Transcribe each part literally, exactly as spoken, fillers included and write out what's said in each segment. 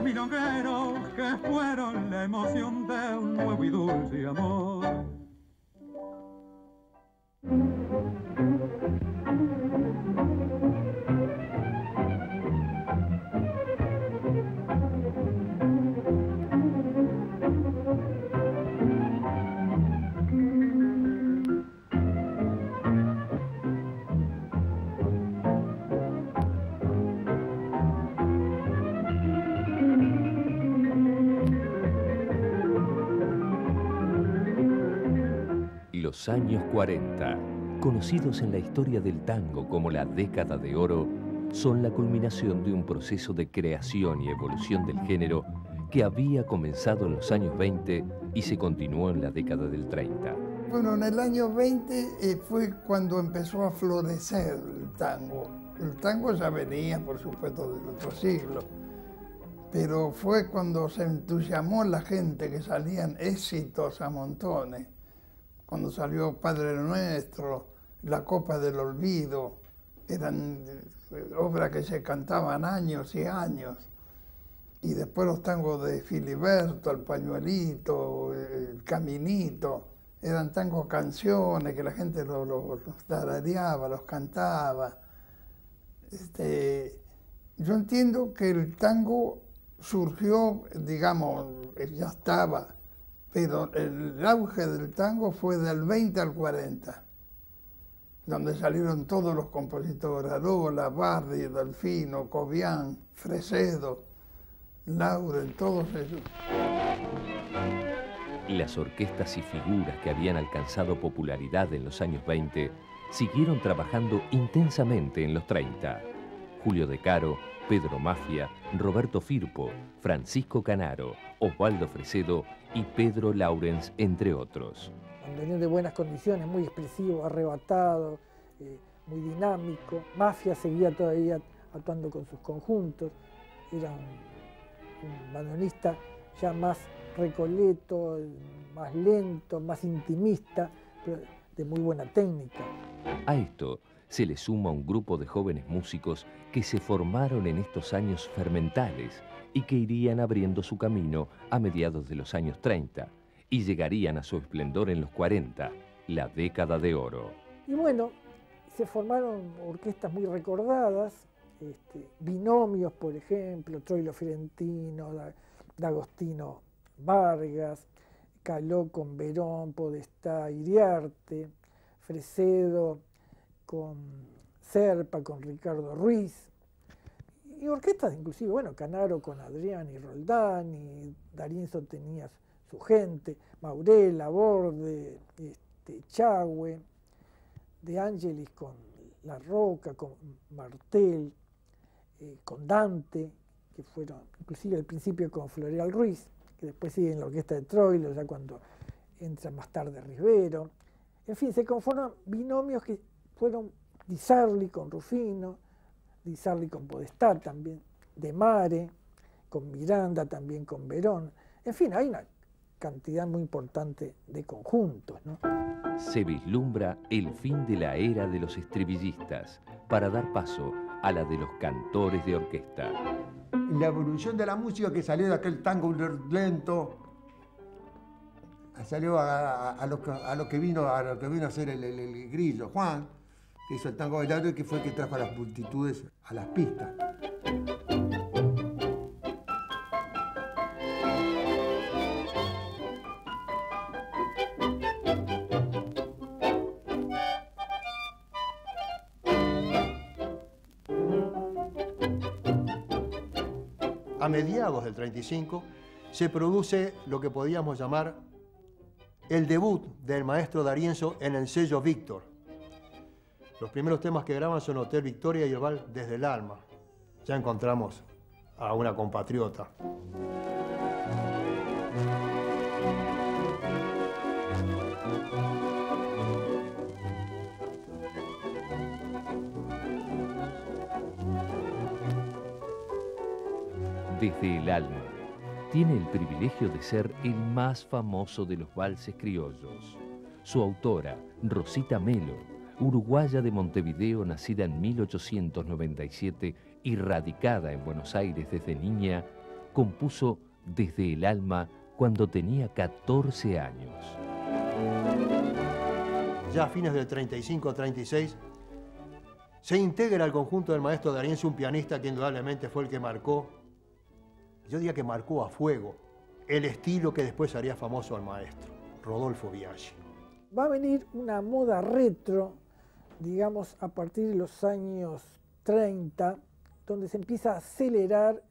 milongueros que fueron la emoción de un nuevo y dulce amor. Los años cuarenta, conocidos en la historia del tango como la década de oro, son la culminación de un proceso de creación y evolución del género que había comenzado en los años veinte y se continuó en la década del treinta. Bueno, en el año veinte eh, fue cuando empezó a florecer el tango. El tango ya venía, por supuesto, del otro siglo, pero fue cuando se entusiasmó la gente, que salían éxitos a montones. Cuando salió Padre Nuestro, La Copa del Olvido, eran obras que se cantaban años y años. Y después los tangos de Filiberto, El Pañuelito, El Caminito, eran tangos canciones que la gente los, los, los tarareaba, los cantaba. Este, yo entiendo que el tango surgió, digamos, ya estaba, pero el auge del tango fue del veinte al cuarenta, donde salieron todos los compositores, Arola, Bardi, Delfino, Cobian, Fresedo, Lauren, todos ellos. Las orquestas y figuras que habían alcanzado popularidad en los años veinte siguieron trabajando intensamente en los treinta. Julio De Caro, Pedro Mafia, Roberto Firpo, Francisco Canaro, Osvaldo Fresedo y Pedro Laurens, entre otros. Bandoneón de buenas condiciones, muy expresivo, arrebatado, eh, muy dinámico. Mafia seguía todavía actuando con sus conjuntos. Era un, un bandoneonista ya más recoleto, más lento, más intimista, pero de muy buena técnica. A esto se le suma un grupo de jóvenes músicos que se formaron en estos años fermentales y que irían abriendo su camino a mediados de los años treinta y llegarían a su esplendor en los cuarenta, la década de oro. Y bueno, se formaron orquestas muy recordadas, este, binomios, por ejemplo, Troilo Fiorentino, D'Agostino Vargas, Caló con Verón, Podestá, Iriarte, Fresedo con Serpa, con Ricardo Ruiz, y orquestas inclusive, bueno, Canaro con Adrián y Roldán, y D'Arienzo tenía su gente, Maurel, Borde, este, Chagüe, De Angelis con La Roca, con Martel, eh, con Dante, que fueron inclusive al principio con Floreal Ruiz, que después sigue en la orquesta de Troilo, ya cuando entra más tarde Rivero. En fin, se conforman binomios que fueron Di Sarli con Rufino, Di Sarli con Podestá también, De Mare, con Miranda, también con Verón. En fin, hay una cantidad muy importante de conjuntos, ¿no? Se vislumbra el fin de la era de los estribillistas para dar paso a la de los cantores de orquesta. La evolución de la música que salió de aquel tango lento, salió a, a, a, lo, que, a lo que vino a lo que vino a ser el, el, el Grillo, Juan, que hizo el tango bailado y que fue el que trajo a las multitudes a las pistas. A mediados del treinta y cinco se produce lo que podíamos llamar el debut del maestro D'Arienzo en el sello Víctor. Los primeros temas que graban son Hotel Victoria y El Val desde el alma. Ya encontramos a una compatriota. Desde el alma, tiene el privilegio de ser el más famoso de los valses criollos. Su autora, Rosita Melo, uruguaya de Montevideo, nacida en mil ochocientos noventa y siete y radicada en Buenos Aires desde niña, compuso Desde el alma cuando tenía catorce años. Ya a fines del treinta y cinco treinta y seis, se integra al conjunto del maestro D'Arienzo un pianista que indudablemente fue el que marcó, yo diría que marcó a fuego, el estilo que después haría famoso al maestro, Rodolfo Biaggi. Va a venir una moda retro, digamos, a partir de los años treinta, donde se empieza a acelerar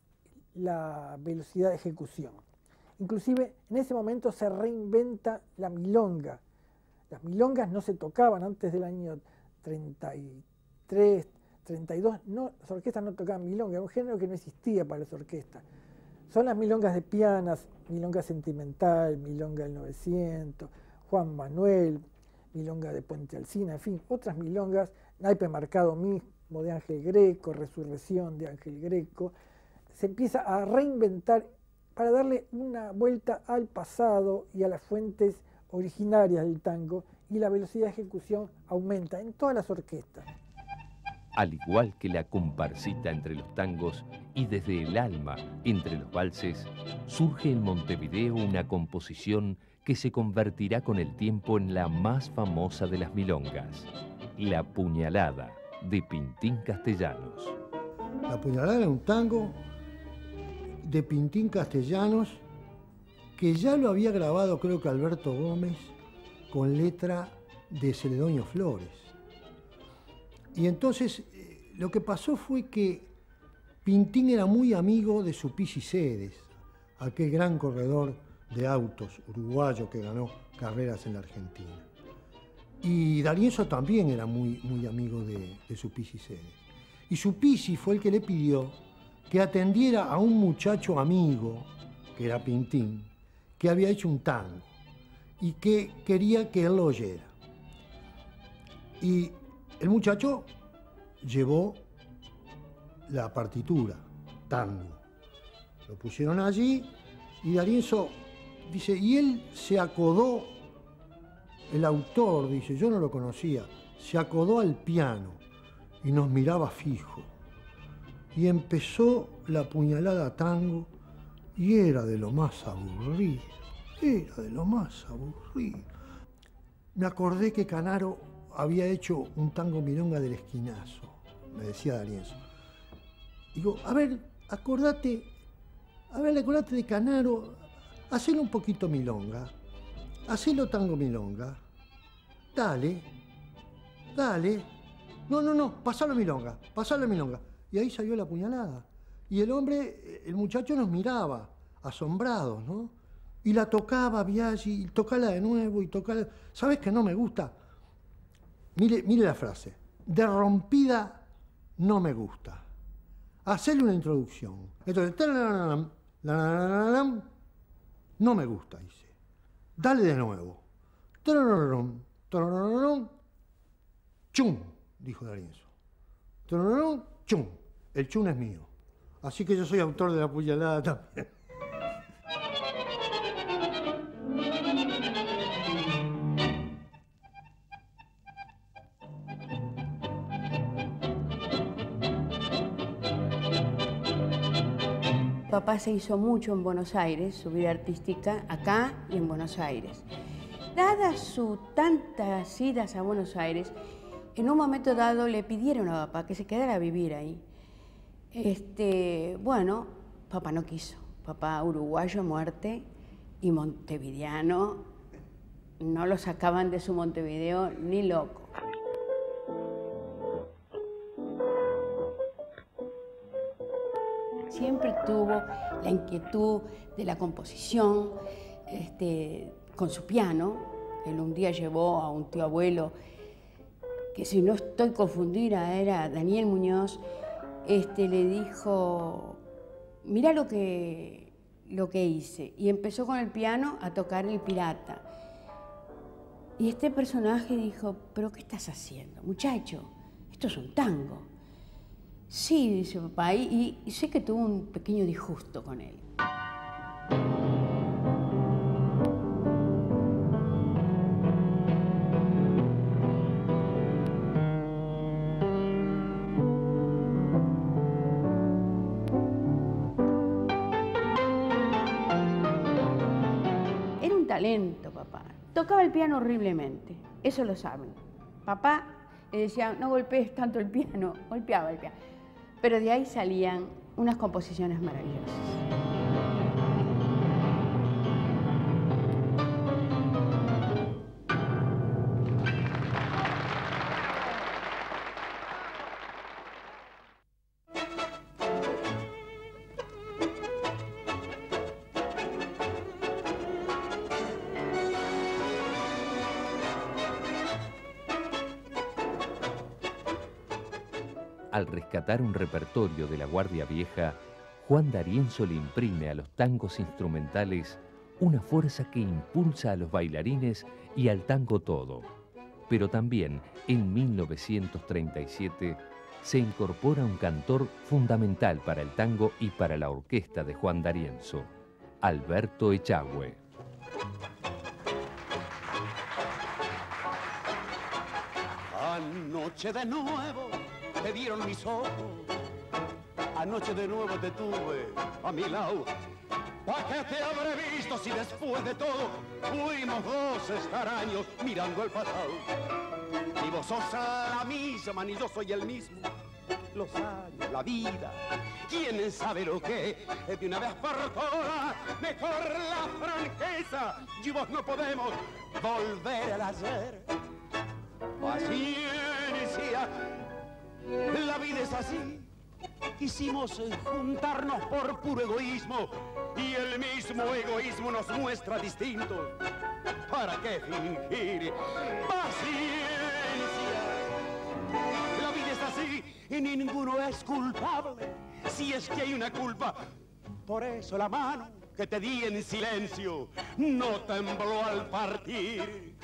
la velocidad de ejecución. Inclusive en ese momento se reinventa la milonga. Las milongas no se tocaban antes del año treinta y tres, treinta y dos, no, las orquestas no tocaban milonga, era un género que no existía para las orquestas. Son las milongas de pianas, milonga sentimental, milonga del novecientos, Juan Manuel, milonga de Puente Alsina, en fin, otras milongas, naipe marcado mismo de Ángel Greco, Resurrección de Ángel Greco. Se empieza a reinventar para darle una vuelta al pasado y a las fuentes originarias del tango, y la velocidad de ejecución aumenta en todas las orquestas. Al igual que la comparsita entre los tangos y Desde el alma entre los valses, surge en Montevideo una composición que se convertirá con el tiempo en la más famosa de las milongas, La Puñalada, de Pintín Castellanos. La Puñalada era un tango de Pintín Castellanos que ya lo había grabado, creo que Alberto Gómez, con letra de Celedonio Flores. Y entonces eh, lo que pasó fue que Pintín era muy amigo de Sulpici Cedes, aquel gran corredor de autos uruguayo que ganó carreras en la Argentina. Y D'Arienzo también era muy, muy amigo de, de Sulpici Cedes. Y Sulpici fue el que le pidió que atendiera a un muchacho amigo, que era Pintín, que había hecho un tango y que quería que él lo oyera. Y el muchacho llevó la partitura, tango. Lo pusieron allí y D'Arienzo dice, y él se acodó, el autor dice, yo no lo conocía, se acodó al piano y nos miraba fijo. Y empezó la puñalada tango y era de lo más aburrido, era de lo más aburrido. Me acordé que Canaro había hecho un tango milonga del Esquinazo, me decía D'Arienzo. Digo, a ver, acordate, a ver, acordate de Canaro, hacelo un poquito milonga, hacelo tango milonga, dale, dale, no, no, no, pasalo milonga, pasalo milonga. Y ahí salió la puñalada. Y el hombre, el muchacho nos miraba, asombrados, ¿no? Y la tocaba Biaggi, y tocala de nuevo, y tocala... ¿Sabes que no me gusta? Mire, mire la frase. De rompida no me gusta. Hacerle una introducción. Entonces, tarararán, tarararán, no me gusta, dice. Dale de nuevo. Tarararán, tarararán, chum, dijo D'Arienzo. Tarararán, chum. El chum es mío. Así que yo soy autor de la puñalada también. Papá se hizo mucho en Buenos Aires, su vida artística, acá y en Buenos Aires. Dadas sus tantas idas a Buenos Aires, en un momento dado le pidieron a papá que se quedara a vivir ahí. Este, bueno, papá no quiso. Papá uruguayo a muerte y montevideano, no lo sacaban de su Montevideo ni loco. Siempre tuvo la inquietud de la composición este, con su piano. Él un día llevó a un tío abuelo, que si no estoy confundida era Daniel Muñoz, este, le dijo, mirá lo que, lo que hice. Y empezó con el piano a tocar El Pirata. Y este personaje dijo, ¿pero qué estás haciendo? Muchacho, esto es un tango. Sí, dice papá, y, y sé que tuvo un pequeño disgusto con él. talento, papá. Tocaba el piano horriblemente, eso lo saben. Papá le decía, no golpees tanto el piano, golpeaba el piano. Pero de ahí salían unas composiciones maravillosas. Al rescatar un repertorio de la Guardia Vieja, Juan D'Arienzo le imprime a los tangos instrumentales una fuerza que impulsa a los bailarines y al tango todo. Pero también, en mil novecientos treinta y siete, se incorpora un cantor fundamental para el tango y para la orquesta de Juan D'Arienzo, Alberto Echagüe. Anoche de nuevo te dieron mis ojos, anoche de nuevo te tuve a mi lado. ¿Para qué te habré visto si después de todo fuimos dos extraños mirando el pasado? Ni vos sos la misma, ni yo soy el mismo. Los años, la vida, ¿quién sabe lo que es de una vez por todas? Mejor la franqueza, y vos no podemos volver al ayer. Paciencia, la vida es así. Quisimos juntarnos por puro egoísmo y el mismo egoísmo nos muestra distintos. ¿Para qué fingir? Paciencia. La vida es así y ninguno es culpable. Si es que hay una culpa, por eso la mano que te di en silencio no tembló al partir.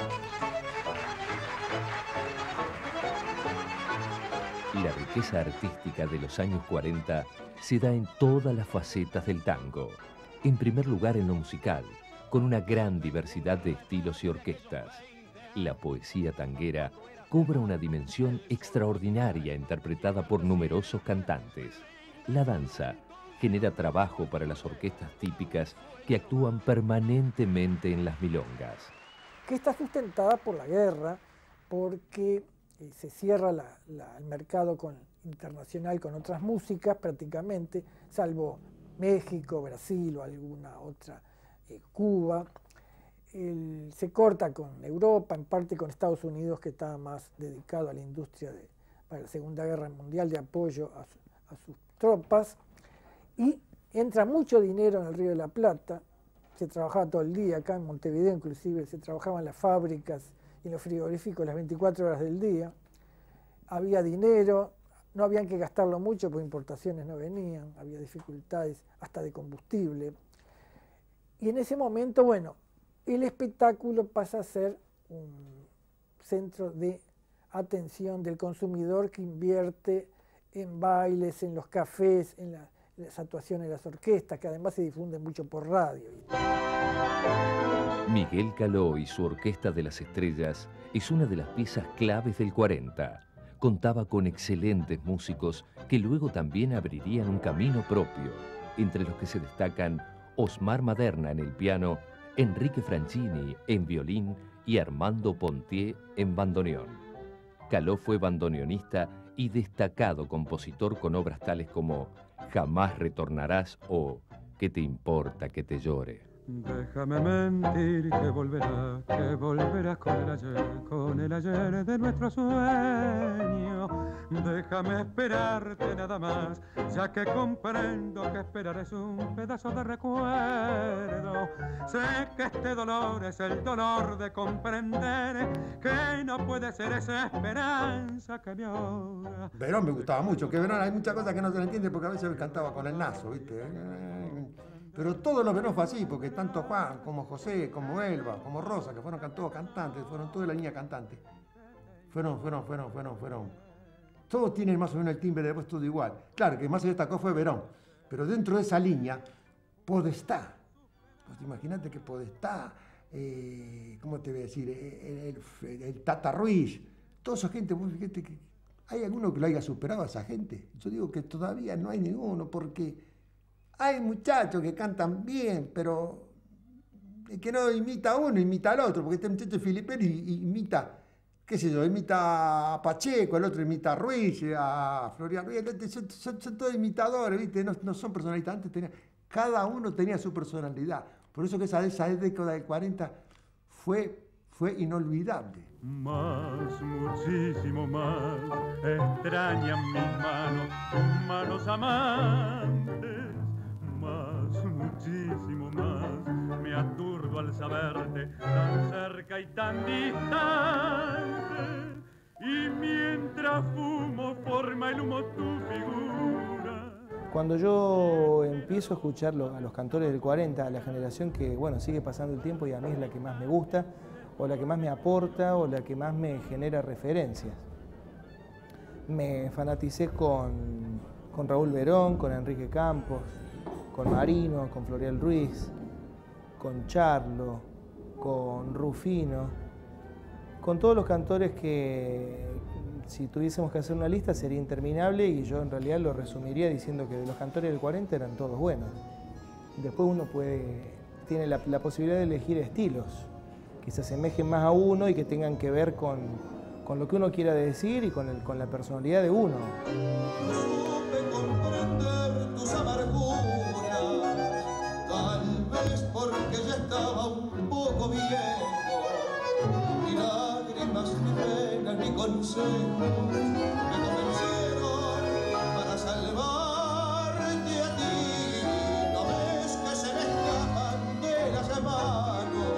La riqueza artística de los años cuarenta se da en todas las facetas del tango. En primer lugar en lo musical, con una gran diversidad de estilos y orquestas. La poesía tanguera cobra una dimensión extraordinaria interpretada por numerosos cantantes. La danza genera trabajo para las orquestas típicas que actúan permanentemente en las milongas. Que está sustentada por la guerra, porque eh, se cierra la, la, el mercado con, internacional con otras músicas prácticamente, salvo México, Brasil o alguna otra, eh, Cuba. El, se corta con Europa, en parte con Estados Unidos, que estaba más dedicado a la industria de, para la Segunda Guerra Mundial, de apoyo a, su, a sus tropas, y entra mucho dinero en el Río de la Plata. Se trabajaba todo el día, acá en Montevideo inclusive se trabajaban en las fábricas y en los frigoríficos las veinticuatro horas del día. Había dinero, no habían que gastarlo mucho porque importaciones no venían, había dificultades hasta de combustible. Y en ese momento, bueno, el espectáculo pasa a ser un centro de atención del consumidor que invierte en bailes, en los cafés, en la, las actuaciones de las orquestas, que además se difunden mucho por radio. Miguel Caló y su Orquesta de las Estrellas es una de las piezas claves del cuarenta. Contaba con excelentes músicos que luego también abrirían un camino propio, entre los que se destacan Osmar Maderna en el piano, Enrique Franchini en violín y Armando Pontier en bandoneón. Caló fue bandoneonista y destacado compositor con obras tales como Jamás retornarás o ¿Qué te importa que te llore? Déjame mentir que volverás, que volverás con el ayer, con el ayer de nuestro sueño. Déjame esperarte nada más, ya que comprendo que esperar es un pedazo de recuerdo. Sé que este dolor es el dolor de comprender que no puede ser esa esperanza que me ahoga. Verón me gustaba mucho, que Verón hay muchas cosas que no se le entiende porque a veces cantaba con el naso, ¿viste? Pero todo lo Verón fue así, porque tanto Juan como José, como Elba, como Rosa, que fueron todos cantantes, fueron toda la línea cantante. Fueron, fueron, fueron, fueron, fueron. Todos tienen más o menos el timbre de voz todo igual. Claro, que más se destacó fue Verón, pero dentro de esa línea, Podestá. Pues imagínate que Podestá, eh, ¿cómo te voy a decir? El, el, el Tata Ruiz, toda esa gente, vos fíjate que ¿hay alguno que lo haya superado a esa gente? Yo digo que todavía no hay ninguno, porque hay muchachos que cantan bien, pero el que no imita a uno, imita al otro, porque este muchacho filipino imita, qué sé yo, imita a Pacheco, el otro imita a Ruiz, a Florian Ruiz, son, son, son todos imitadores, ¿viste? No, no son personalistas, antes tenía, cada uno tenía su personalidad, por eso que esa, esa década del cuarenta fue, fue inolvidable. Más, muchísimo más, extrañan mis manos, tus manos amantes. Más, muchísimo más, me aturdo al saberte tan cerca y tan distante. Y mientras fumo forma el humo tu figura. Cuando yo empiezo a escuchar a los cantores del cuarenta, a la generación que, bueno, sigue pasando el tiempo y a mí es la que más me gusta, o la que más me aporta, o la que más me genera referencias. Me fanaticé con, con Raúl Verón, con Enrique Campos, con Marino, con Florian Ruiz, con Charlo, con Rufino, con todos los cantores que, si tuviésemos que hacer una lista, sería interminable, y yo en realidad lo resumiría diciendo que de los cantores del cuarenta eran todos buenos. Después uno puede, tiene la, la posibilidad de elegir estilos que se asemejen más a uno y que tengan que ver con, con lo que uno quiera decir y con, el, con la personalidad de uno. No supe comprender tus amarguras, tal vez porque ya estaba un poco viejo. Ni lágrimas, ni penas, ni consejos me convencieron para salvarte a ti. No ves que se me escapan de las manos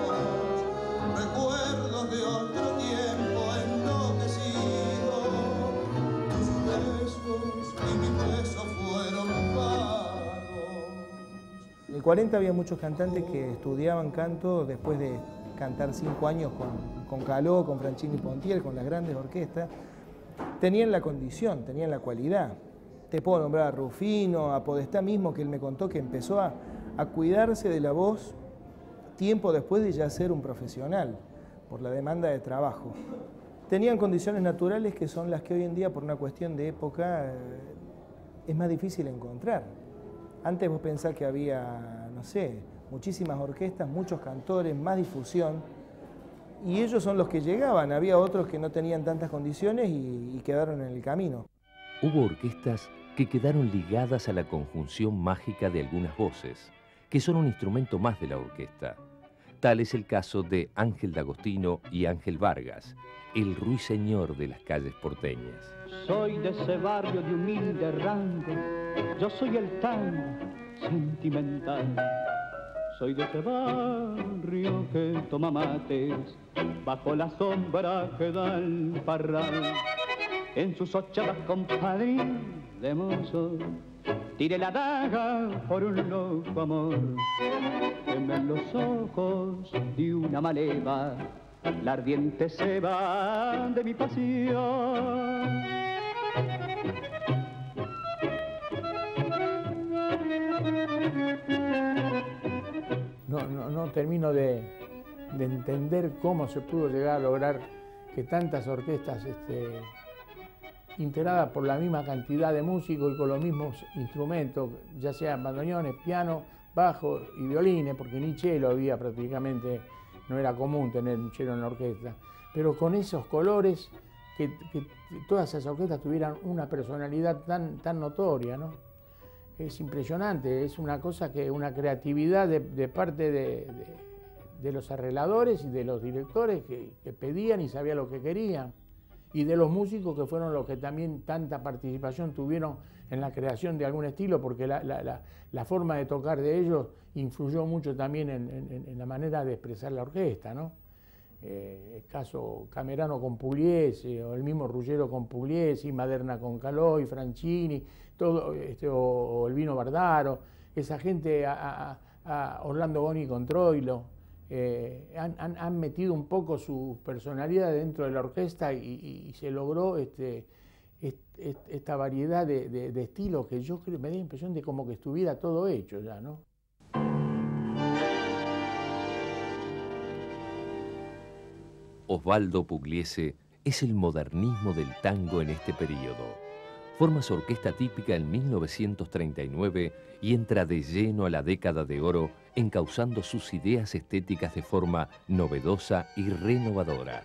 recuerdos de otro tiempo enloquecido. Tus besos y mis besos fueron vanos. En el cuarenta había muchos cantantes que estudiaban canto después de cantar cinco años con, con Caló, con Franchini Pontier, con las grandes orquestas. Tenían la condición, tenían la cualidad. Te puedo nombrar a Rufino, a Podestá mismo, que él me contó que empezó a, a cuidarse de la voz tiempo después de ya ser un profesional, por la demanda de trabajo. Tenían condiciones naturales que son las que hoy en día, por una cuestión de época, eh, es más difícil encontrar. Antes vos pensás que había, no sé, muchísimas orquestas, muchos cantores, más difusión, y ellos son los que llegaban. Había otros que no tenían tantas condiciones y, y quedaron en el camino. Hubo orquestas que quedaron ligadas a la conjunción mágica de algunas voces, que son un instrumento más de la orquesta. Tal es el caso de Ángel D'Agostino y Ángel Vargas, el ruiseñor de las calles porteñas. Soy de ese barrio de humilde rango, yo soy el tango sentimental. Soy de ese barrio que toma mates bajo la sombra que da el parral. En sus ochavas compadrín de mozo tiré la daga por un loco amor. En los ojos de una maleva la ardiente ceba de mi pasión. No, no, no termino de, de entender cómo se pudo llegar a lograr que tantas orquestas este, integradas por la misma cantidad de músicos y con los mismos instrumentos, ya sean bandoneones, piano, bajo y violines, porque ni cello había prácticamente, no era común tener un cello en la orquesta, pero con esos colores, que, que todas esas orquestas tuvieran una personalidad tan, tan notoria, ¿no? Es impresionante, es una cosa que, una creatividad de, de parte de, de, de los arregladores y de los directores que, que pedían y sabían lo que querían, y de los músicos que fueron los que también tanta participación tuvieron en la creación de algún estilo, porque la, la, la, la forma de tocar de ellos influyó mucho también en, en, en la manera de expresar la orquesta, ¿no? Eh, el caso Camerano con Pugliese, o el mismo Ruggiero con Pugliese, Maderna con Caló y Franchini, todo, este, o, o el Vino Bardaro, esa gente, a, a, a Orlando Boni con Troilo, eh, han, han, han metido un poco su personalidad dentro de la orquesta y, y, y se logró este, este, esta variedad de, de, de estilos que yo creo, me da la impresión de como que estuviera todo hecho ya, ¿no? Osvaldo Pugliese es el modernismo del tango en este periodo. forma su orquesta típica en mil novecientos treinta y nueve y entra de lleno a la década de oro, encauzando sus ideas estéticas de forma novedosa y renovadora.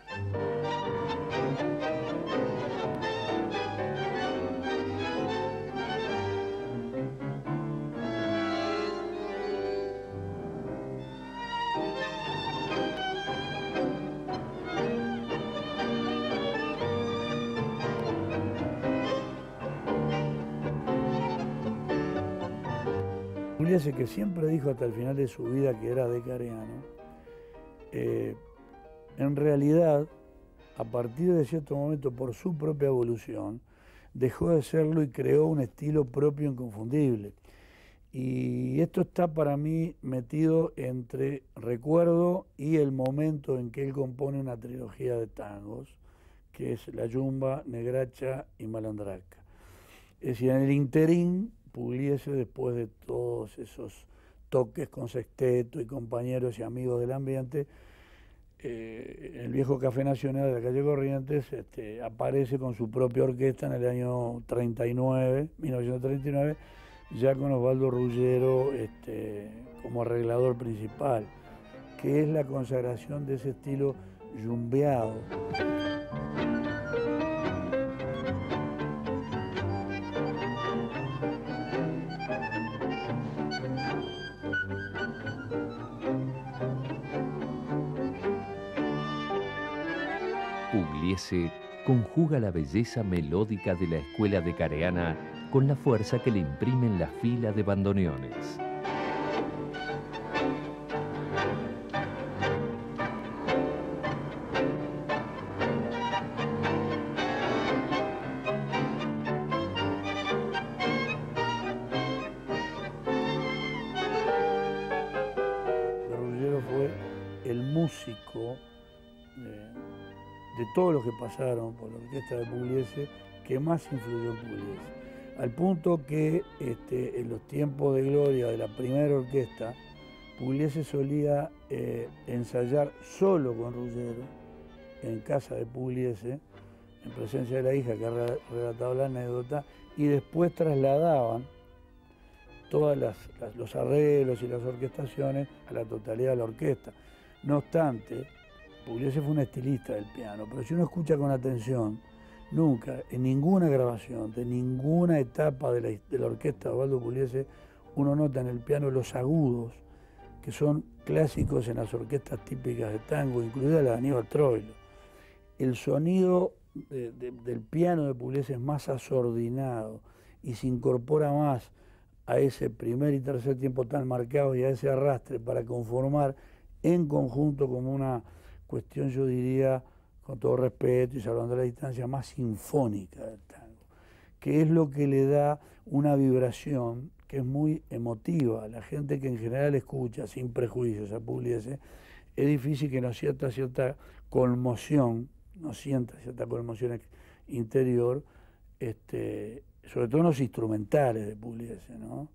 Pugliese, que siempre dijo hasta el final de su vida que era de Careano, eh, en realidad, a partir de cierto momento, por su propia evolución, dejó de serlo y creó un estilo propio inconfundible. Y esto está para mí metido entre Recuerdo y el momento en que él compone una trilogía de tangos, que es La Yumba, Negracha y Malandraca. Es decir, en el interín, Pugliese, después de todos esos toques con sexteto y compañeros y amigos del ambiente, eh, en el viejo Café Nacional de la calle Corrientes, este, aparece con su propia orquesta en el año treinta y nueve, mil novecientos treinta y nueve, ya con Osvaldo Ruggiero este, como arreglador principal, que es la consagración de ese estilo yumbeado. Pugliese conjuga la belleza melódica de la escuela de Careana con la fuerza que le imprimen la fila de bandoneones. Ruggiero fue el músico de, de todos los que pasaron por la orquesta de Pugliese que más influyó en Pugliese. Al punto que este, en los tiempos de gloria de la primera orquesta, Pugliese solía eh, ensayar solo con Ruggiero en casa de Pugliese, en presencia de la hija que ha relatado la anécdota, y después trasladaban todos los arreglos y las orquestaciones a la totalidad de la orquesta. No obstante, Pugliese fue un estilista del piano, pero si uno escucha con atención, nunca, en ninguna grabación, de ninguna etapa de la, de la orquesta de Osvaldo Pugliese, uno nota en el piano los agudos, que son clásicos en las orquestas típicas de tango, incluida la de Aníbal Troilo. El sonido de, de, del piano de Pugliese es más asordinado y se incorpora más a ese primer y tercer tiempo tan marcados y a ese arrastre para conformar en conjunto como una cuestión, yo diría, con todo respeto y salvando la distancia, más sinfónica del tango, que es lo que le da una vibración que es muy emotiva. La gente que en general escucha sin prejuicios a Pugliese, es difícil que no sienta cierta conmoción, no sienta cierta conmoción interior, este, sobre todo en los instrumentales de Pugliese, ¿no?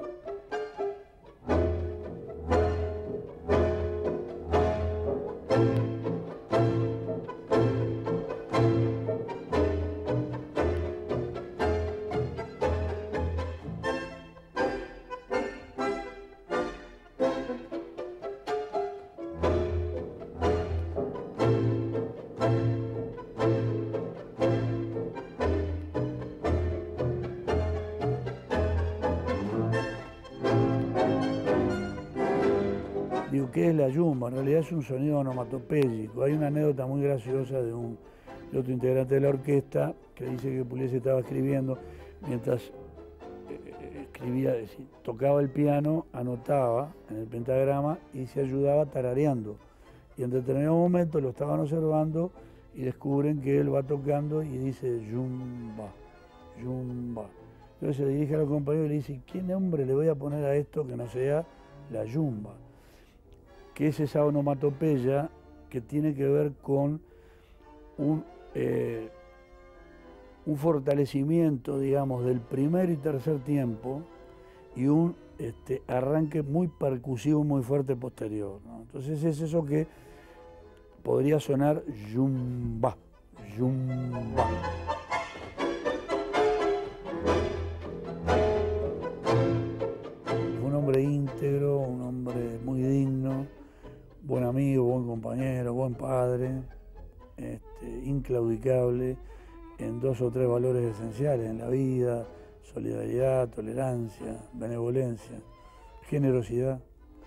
Digo, ¿qué es la yumba? En realidad es un sonido onomatopéyico. Hay una anécdota muy graciosa de, un, de otro integrante de la orquesta que dice que Pugliese estaba escribiendo mientras eh, escribía, es decir, tocaba el piano, anotaba en el pentagrama y se ayudaba tarareando. Y en determinado momento lo estaban observando y descubren que él va tocando y dice yumba, yumba. Entonces se dirige a los compañeros y le dice, ¿qué nombre le voy a poner a esto que no sea la yumba? Que es esa onomatopeya que tiene que ver con un, eh, un fortalecimiento, digamos, del primer y tercer tiempo y un este, arranque muy percusivo, muy fuerte posterior, ¿no? Entonces es eso que podría sonar yumba, yumba. Fue un hombre íntegro, un hombre muy digno, buen amigo, buen compañero, buen padre, este, inclaudicable en dos o tres valores esenciales en la vida: solidaridad, tolerancia, benevolencia, generosidad.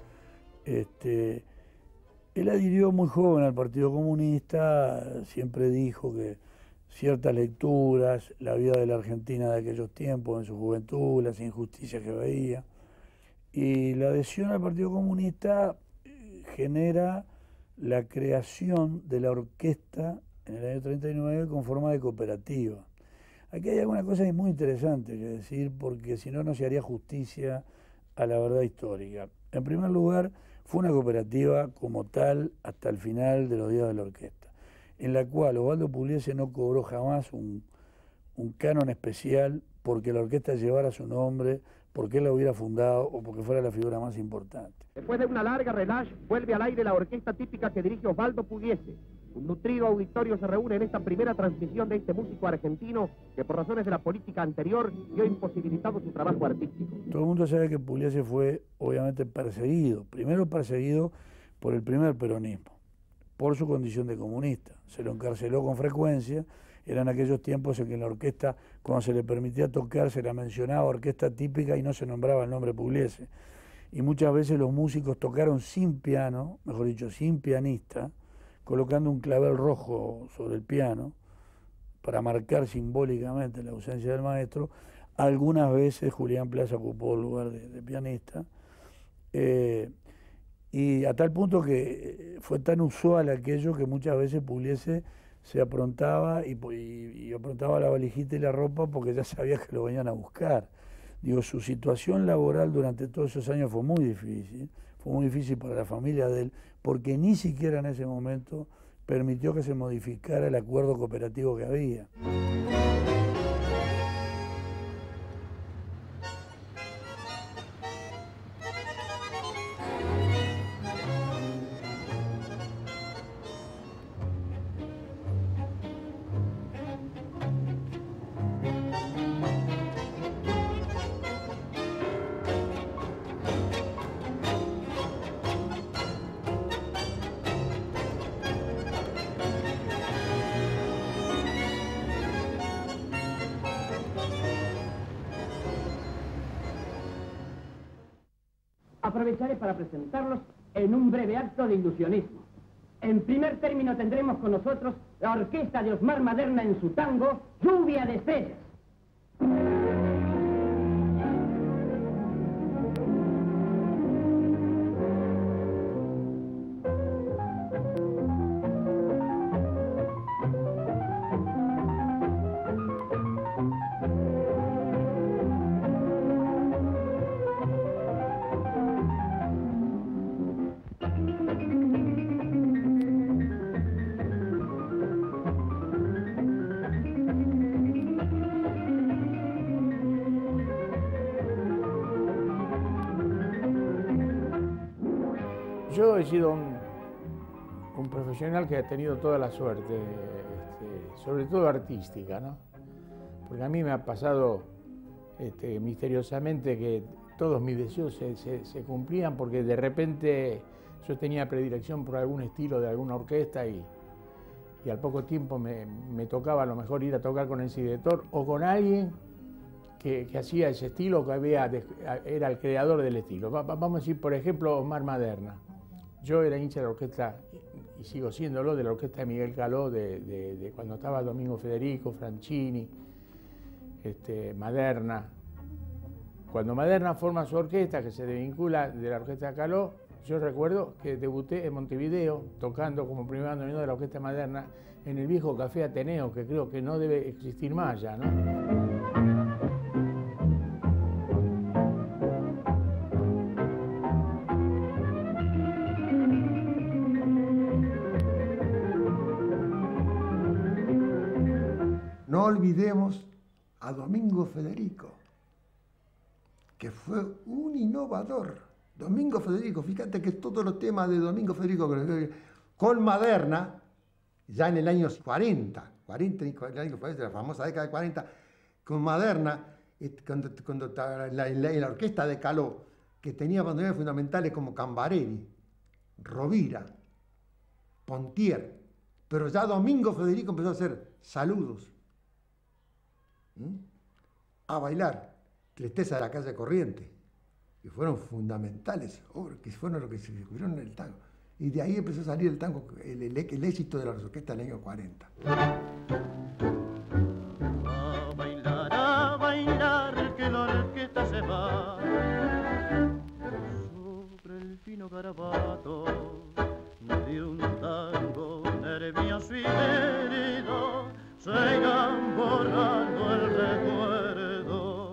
Este, él adhirió muy joven al Partido Comunista, siempre dijo que ciertas lecturas, la vida de la Argentina de aquellos tiempos, en su juventud, las injusticias que veía, y la adhesión al Partido Comunista genera la creación de la orquesta en el año treinta y nueve con forma de cooperativa. Aquí hay alguna cosa muy interesante que decir, porque si no, no se haría justicia a la verdad histórica. En primer lugar, fue una cooperativa como tal hasta el final de los días de la orquesta, en la cual Osvaldo Pugliese no cobró jamás un, un canon especial porque la orquesta llevara su nombre, porque él la hubiera fundado o porque fuera la figura más importante. Después de una larga relax, vuelve al aire la orquesta típica que dirige Osvaldo Pugliese. Un nutrido auditorio se reúne en esta primera transmisión de este músico argentino que por razones de la política anterior vio imposibilitado su trabajo artístico. Todo el mundo sabe que Pugliese fue obviamente perseguido, primero perseguido por el primer peronismo, por su condición de comunista. Se lo encarceló con frecuencia. Eran aquellos tiempos en que en la orquesta, cuando se le permitía tocar, se la mencionaba orquesta típica y no se nombraba el nombre Pugliese. Y muchas veces los músicos tocaron sin piano, mejor dicho, sin pianista, colocando un clavel rojo sobre el piano para marcar simbólicamente la ausencia del maestro. Algunas veces Julián Plaza ocupó el lugar de, de pianista. Eh, y a tal punto que fue tan usual aquello que muchas veces Pugliese se aprontaba y, y, y aprontaba la valijita y la ropa porque ya sabía que lo venían a buscar. Digo, su situación laboral durante todos esos años fue muy difícil, fue muy difícil para la familia de él, porque ni siquiera en ese momento permitió que se modificara el acuerdo cooperativo que había. Aprovecharé para presentarlos en un breve acto de ilusionismo. En primer término tendremos con nosotros la orquesta de Osmar Maderna en su tango Lluvia de Estrellas. Yo he sido un, un profesional que ha tenido toda la suerte, este, sobre todo artística, ¿no? Porque a mí me ha pasado este, misteriosamente que todos mis deseos se, se, se cumplían porque de repente yo tenía predilección por algún estilo de alguna orquesta y, y al poco tiempo me, me tocaba a lo mejor ir a tocar con el director o con alguien que, que hacía ese estilo, que había, era el creador del estilo. Va, vamos a decir, por ejemplo, Osmar Maderna. Yo era hincha de la orquesta, y sigo siéndolo, de la orquesta de Miguel Caló, de, de, de cuando estaba Domingo Federico, Franchini, este, Maderna. Cuando Maderna forma su orquesta, que se desvincula de la orquesta de Caló, yo recuerdo que debuté en Montevideo, tocando como primer bandoneón de la orquesta Maderna, en el viejo Café Ateneo, que creo que no debe existir más ya, ¿no? No olvidemos a Domingo Federico, que fue un innovador. Domingo Federico, fíjate que todos los temas de Domingo Federico con Maderna, ya en el año cuarenta, cuarenta, la famosa década de cuarenta, con Maderna, cuando, cuando en, la, en, la, en la orquesta de Caló, que tenía bandoneones fundamentales como Cambarelli, Rovira, Pontier, pero ya Domingo Federico empezó a hacer saludos, ¿Mm? a bailar Tristeza de la calle Corriente, que fueron fundamentales, que fueron los que se descubrieron en el tango. Y de ahí empezó a salir el tango, el, el, el éxito de la orquesta del año cuarenta. A bailar, a bailar, que la orquesta se va sobre el fino garabato de un tango nervioso y herido, se irán borrando el recuerdo.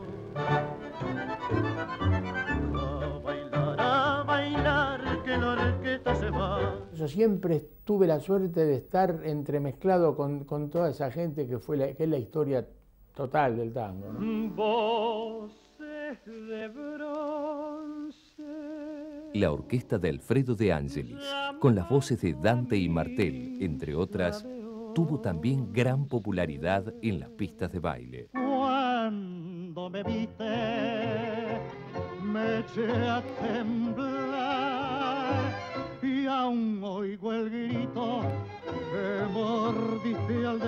A bailar, a bailar, que la orquesta se va. Yo siempre tuve la suerte de estar entremezclado con, con toda esa gente que, fue la, que es la historia total del tango, ¿no? Voces de bronce. La orquesta de Alfredo de Angelis, con las voces de Dante y Martel, entre otras, tuvo también gran popularidad en las pistas de baile. Cuando me viste, me eché a temblar y aún oigo el grito que mordiste al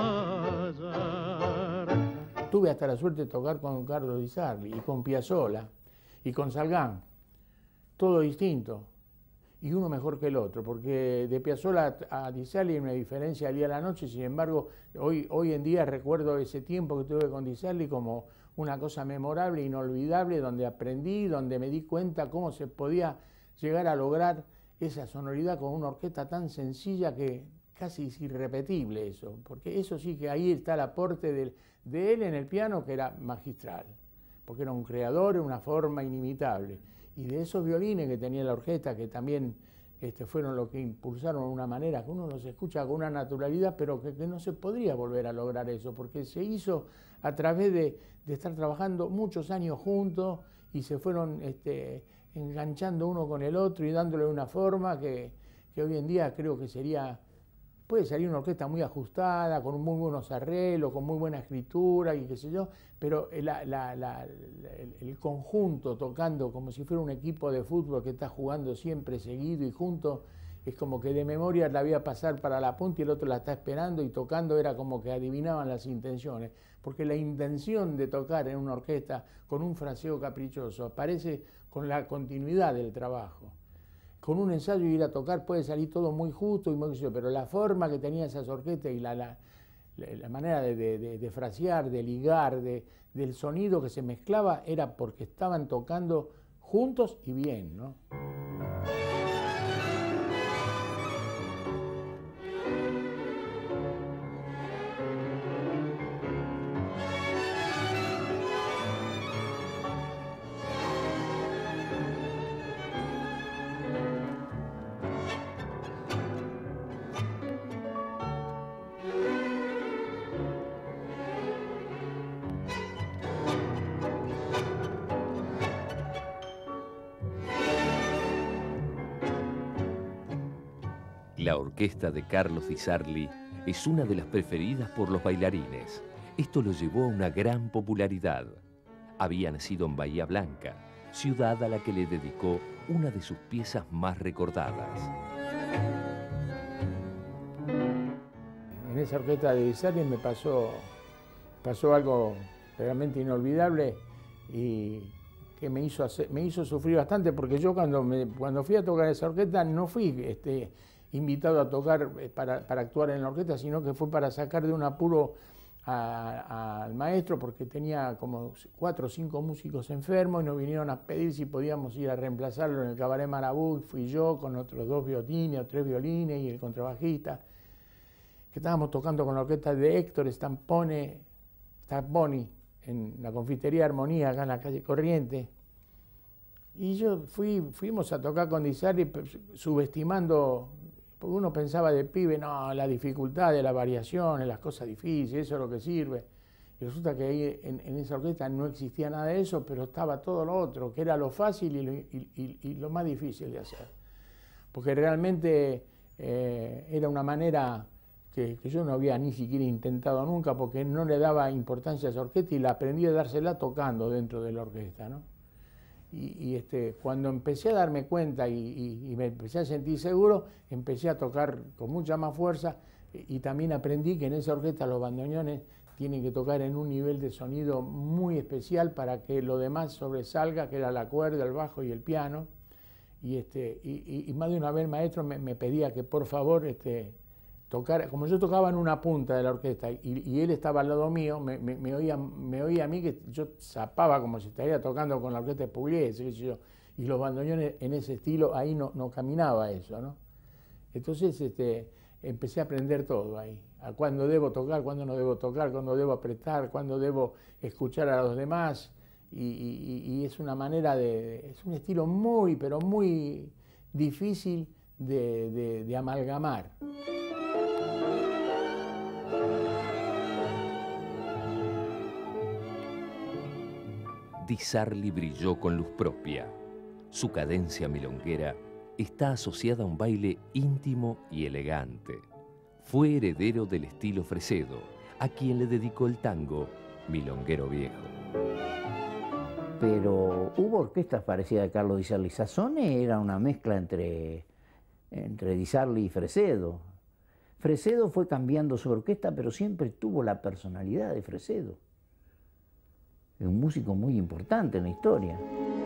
desmayar. Tuve hasta la suerte de tocar con Carlos Di Sarli y con Piazzolla y con Salgán, todo distinto, y uno mejor que el otro, porque de Piazzolla a Di Sarli hay una diferencia al día a la noche. Sin embargo, hoy, hoy en día recuerdo ese tiempo que tuve con Di Sarli como una cosa memorable, inolvidable, donde aprendí, donde me di cuenta cómo se podía llegar a lograr esa sonoridad con una orquesta tan sencilla que casi es irrepetible eso, porque eso sí que ahí está el aporte de, de él en el piano, que era magistral, porque era un creador, una forma inimitable. Y de esos violines que tenía la orquesta, que también este, fueron los que impulsaron de una manera que uno los escucha con una naturalidad, pero que, que no se podría volver a lograr eso, porque se hizo a través de, de estar trabajando muchos años juntos y se fueron este, enganchando uno con el otro y dándole una forma que, que hoy en día creo que sería... Puede salir una orquesta muy ajustada, con muy buenos arreglos, con muy buena escritura y qué sé yo, pero la, la, la, el, el conjunto tocando como si fuera un equipo de fútbol que está jugando siempre seguido y junto, es como que de memoria la voy a pasar para la punta y el otro la está esperando, y tocando era como que adivinaban las intenciones, porque la intención de tocar en una orquesta con un fraseo caprichoso aparece con la continuidad del trabajo. Con un ensayo y ir a tocar puede salir todo muy justo y muy... pero la forma que tenía esas orquestas y la, la, la manera de, de, de, de frasear, de ligar, de, del sonido que se mezclaba, era porque estaban tocando juntos y bien, ¿no? La orquesta de Carlos Di Sarli es una de las preferidas por los bailarines. Esto lo llevó a una gran popularidad. Había nacido en Bahía Blanca, ciudad a la que le dedicó una de sus piezas más recordadas. En esa orquesta de Di Sarli me pasó, pasó algo realmente inolvidable y que me hizo, hacer, me hizo sufrir bastante, porque yo cuando, me, cuando fui a tocar esa orquesta no fui este, invitado a tocar para, para actuar en la orquesta, sino que fue para sacar de un apuro al maestro, porque tenía como cuatro o cinco músicos enfermos y nos vinieron a pedir si podíamos ir a reemplazarlo en el Cabaret Marabú. Fui yo con otros dos violines o tres violines y el contrabajista, que estábamos tocando con la orquesta de Héctor Stampone, Stamponi en la confitería Armonía, acá en la calle Corriente. Y yo fui, fuimos a tocar con Di Sarli subestimando, porque uno pensaba de pibe, no, la dificultad de la variación, las cosas difíciles, eso es lo que sirve. Y resulta que ahí en, en esa orquesta no existía nada de eso, pero estaba todo lo otro, que era lo fácil y lo, y, y, y lo más difícil de hacer. Porque realmente eh, era una manera que, que yo no había ni siquiera intentado nunca, porque no le daba importancia a esa orquesta y la aprendí a dársela tocando dentro de la orquesta, ¿no? Y, y este, cuando empecé a darme cuenta y, y, y me empecé a sentir seguro, empecé a tocar con mucha más fuerza y, y también aprendí que en esa orquesta los bandoneones tienen que tocar en un nivel de sonido muy especial para que lo demás sobresalga, que era la cuerda, el bajo y el piano. Y, este, y, y más de una vez el maestro me, me pedía que por favor este, tocara, como yo tocaba en una punta de la orquesta y, y él estaba al lado mío, me, me, me, oía, me oía a mí que yo zapaba como si estaría tocando con la orquesta de Pugliese, yo, y los bandoneones en ese estilo, ahí no, no caminaba eso, ¿no? Entonces este, empecé a aprender todo ahí, a cuándo debo tocar, cuándo no debo tocar, cuándo debo apretar, cuándo debo escuchar a los demás. Y, y, y es una manera de, es un estilo muy, pero muy difícil de, de, de amalgamar. Di Sarli brilló con luz propia. Su cadencia milonguera está asociada a un baile íntimo y elegante. Fue heredero del estilo Fresedo, a quien le dedicó el tango Milonguero Viejo. Pero hubo orquestas parecidas a Carlos Di Sarli. Sassone era una mezcla entre, entre Di Sarli y Fresedo. Fresedo fue cambiando su orquesta, pero siempre tuvo la personalidad de Fresedo. Es un músico muy importante en la historia.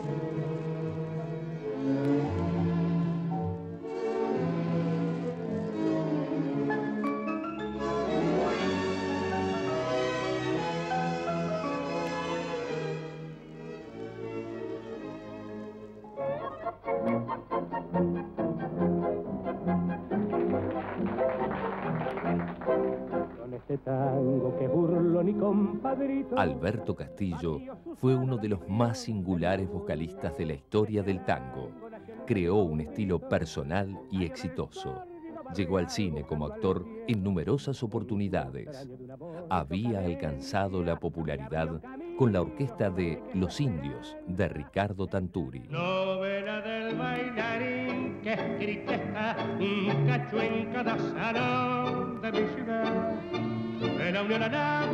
Alberto Castillo fue uno de los más singulares vocalistas de la historia del tango. Creó un estilo personal y exitoso. Llegó al cine como actor en numerosas oportunidades. Había alcanzado la popularidad con la orquesta de Los Indios de Ricardo Tanturi. Novela del bailarín que escrita está un cacho en cada salón de mi ciudad. De la unión al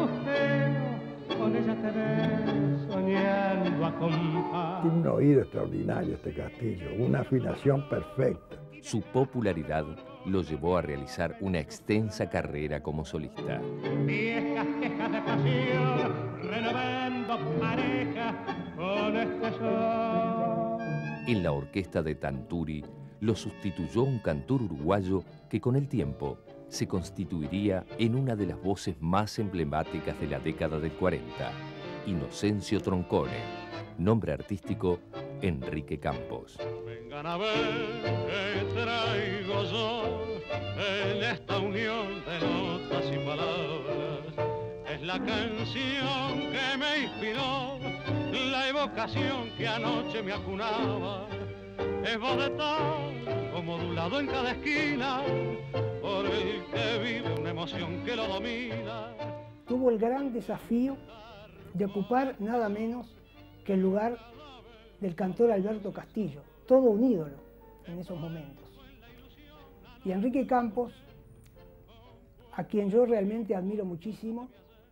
agujero, con ella te ves soñando a compás. Tiene un oído extraordinario este Castillo, una afinación perfecta. Su popularidad lo llevó a realizar una extensa carrera como solista. Viejas quejas de pasión, renovando pareja con este sol. En la orquesta de Tanturi lo sustituyó un cantor uruguayo que con el tiempo se constituiría en una de las voces más emblemáticas de la década del cuarenta, Inocencio Troncone, nombre artístico Enrique Campos. Vengan a ver qué traigo yo en esta unión de notas y palabras. Es la canción que me inspiró, la evocación que anoche me acunaba. Es voz de tango modulado en cada esquina, por el que vive una emoción que lo domina. Tuvo el gran desafío de ocupar nada menos que el lugar del cantor Alberto Castillo, todo un ídolo en esos momentos. Y Enrique Campos, a quien yo realmente admiro muchísimo,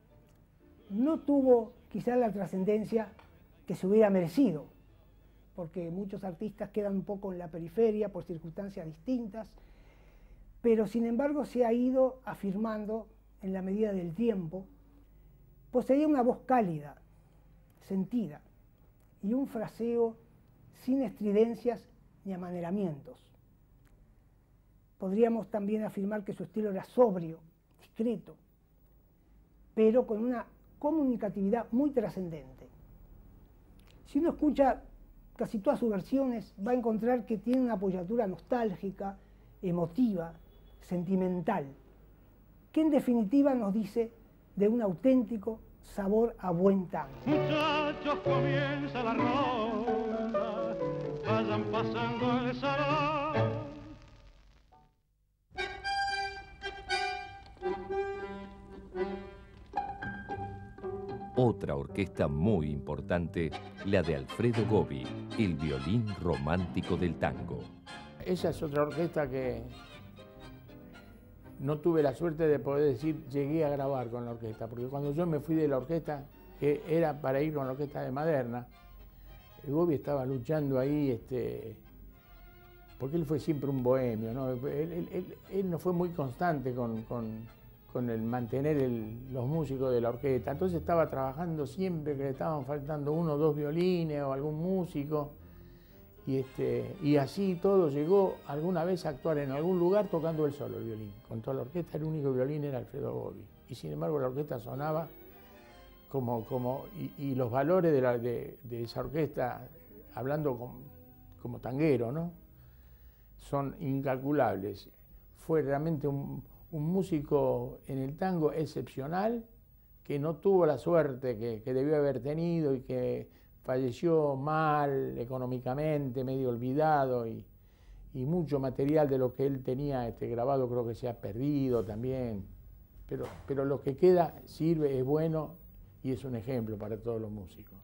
no tuvo quizás la trascendencia que se hubiera merecido, porque muchos artistas quedan un poco en la periferia por circunstancias distintas, pero sin embargo se ha ido afirmando en la medida del tiempo. Poseía una voz cálida, sentida, y un fraseo sin estridencias ni amaneramientos. Podríamos también afirmar que su estilo era sobrio, discreto, pero con una comunicatividad muy trascendente. Si uno escucha casi todas sus versiones, va a encontrar que tiene una apoyatura nostálgica, emotiva, sentimental, que en definitiva nos dice de un auténtico sabor a buen tango. Muchachos, comienza la ronda, vayan pasando el salón. Otra orquesta muy importante, la de Alfredo Gobi, el violín romántico del tango. Esa es otra orquesta que no tuve la suerte de poder decir llegué a grabar con la orquesta, porque cuando yo me fui de la orquesta, que era para ir con la orquesta de Maderna, el Gobi estaba luchando ahí, este, porque él fue siempre un bohemio, ¿no? Él, él, él, él no fue muy constante con, con, con el mantener el, los músicos de la orquesta, entonces estaba trabajando siempre que le estaban faltando uno o dos violines o algún músico, y, este, y así todo llegó alguna vez a actuar en algún lugar tocando él solo el violín. Con toda la orquesta el único violín era Alfredo Gobi, y sin embargo la orquesta sonaba como, como y, y los valores de, la, de, de esa orquesta, hablando como, como tanguero, ¿no? Son incalculables. Fue realmente un, un músico en el tango excepcional, que no tuvo la suerte que, que debió haber tenido y que falleció mal económicamente, medio olvidado, y, y mucho material de lo que él tenía este, grabado creo que se ha perdido también. Pero, pero lo que queda sirve, es bueno y es un ejemplo para todos los músicos.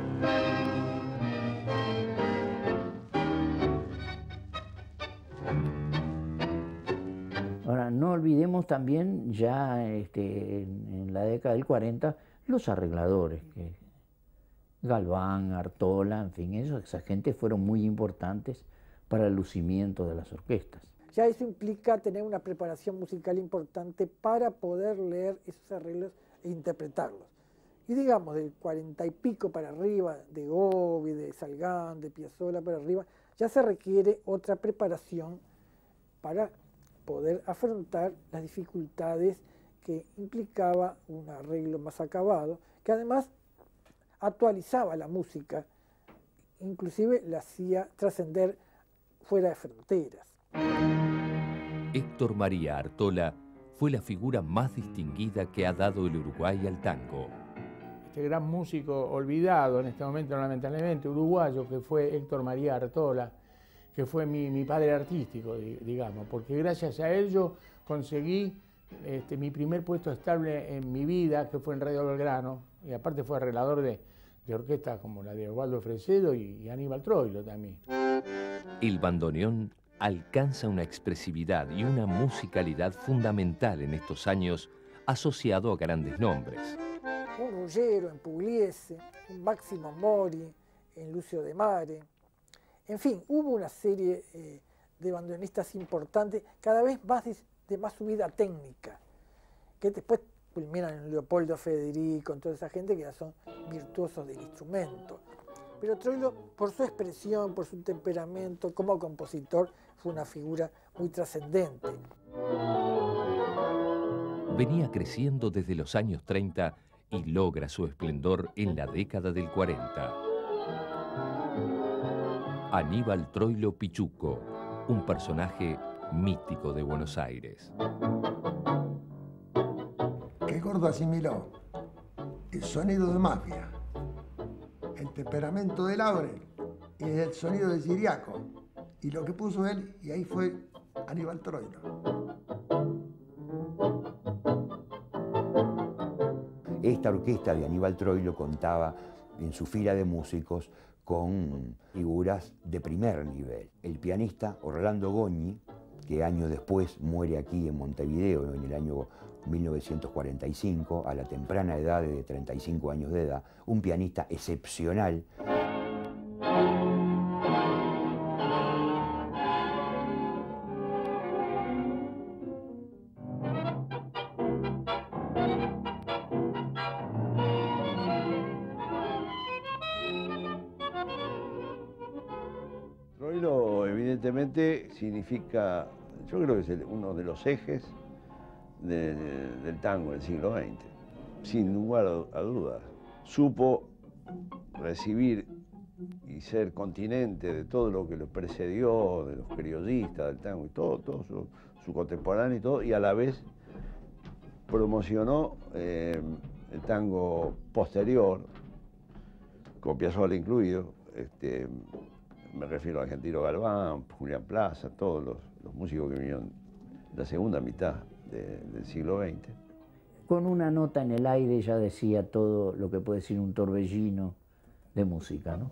Ahora, no olvidemos también ya este, en, en la década del cuarenta los arregladores, que Galván, Artola, en fin, eso, esa gente fueron muy importantes para el lucimiento de las orquestas. Ya eso implica tener una preparación musical importante para poder leer esos arreglos e interpretarlos. Y digamos, del cuarenta y pico para arriba, de Gobi, de Salgán, de Piazzolla para arriba, ya se requiere otra preparación para poder afrontar las dificultades que implicaba un arreglo más acabado, que además actualizaba la música, inclusive la hacía trascender fuera de fronteras. Héctor María Artola fue la figura más distinguida que ha dado el Uruguay al tango. Este gran músico olvidado en este momento lamentablemente, uruguayo, que fue Héctor María Artola, que fue mi, mi padre artístico, digamos, porque gracias a él yo conseguí este, mi primer puesto estable en mi vida, que fue en Radio Belgrano, y aparte fue arreglador de, de orquestas como la de Osvaldo Fresedo y, y Aníbal Troilo también. El bandoneón alcanza una expresividad y una musicalidad fundamental en estos años, asociado a grandes nombres. Un Ruggiero en Pugliese, un Máximo Mori en Lucio de Mare. En fin, hubo una serie eh, de bandoneonistas importantes, cada vez más de, de más subida técnica, que después culminan en Leopoldo Federico, en toda esa gente que ya son virtuosos del instrumento. Pero Troilo, por su expresión, por su temperamento, como compositor, fue una figura muy trascendente. Venía creciendo desde los años treinta y logra su esplendor en la década del cuarenta. Aníbal Troilo Pichuco, un personaje mítico de Buenos Aires. Que Gordo asimiló el sonido de Mafia, el temperamento de Laurel y el sonido de Siriaco, y lo que puso él, y ahí fue Aníbal Troilo. Esta orquesta de Aníbal Troilo contaba en su fila de músicos con figuras de primer nivel. El pianista Orlando Goñi, que años después muere aquí en Montevideo en el año mil novecientos cuarenta y cinco, a la temprana edad de treinta y cinco años de edad, un pianista excepcional. Troilo evidentemente significa, yo creo que es el, uno de los ejes de, de, del tango del siglo veinte, sin lugar a, a dudas. Supo recibir y ser continente de todo lo que lo precedió, de los criollistas del tango y todo, todo su, su contemporáneo y todo, y a la vez promocionó eh, el tango posterior, con Piazzolla incluido. Este, me refiero a Argentino Galván, Julián Plaza, todos los, los músicos que vinieron la segunda mitad de, del siglo veinte. Con una nota en el aire ya decía todo lo que puede decir un torbellino de música, ¿no?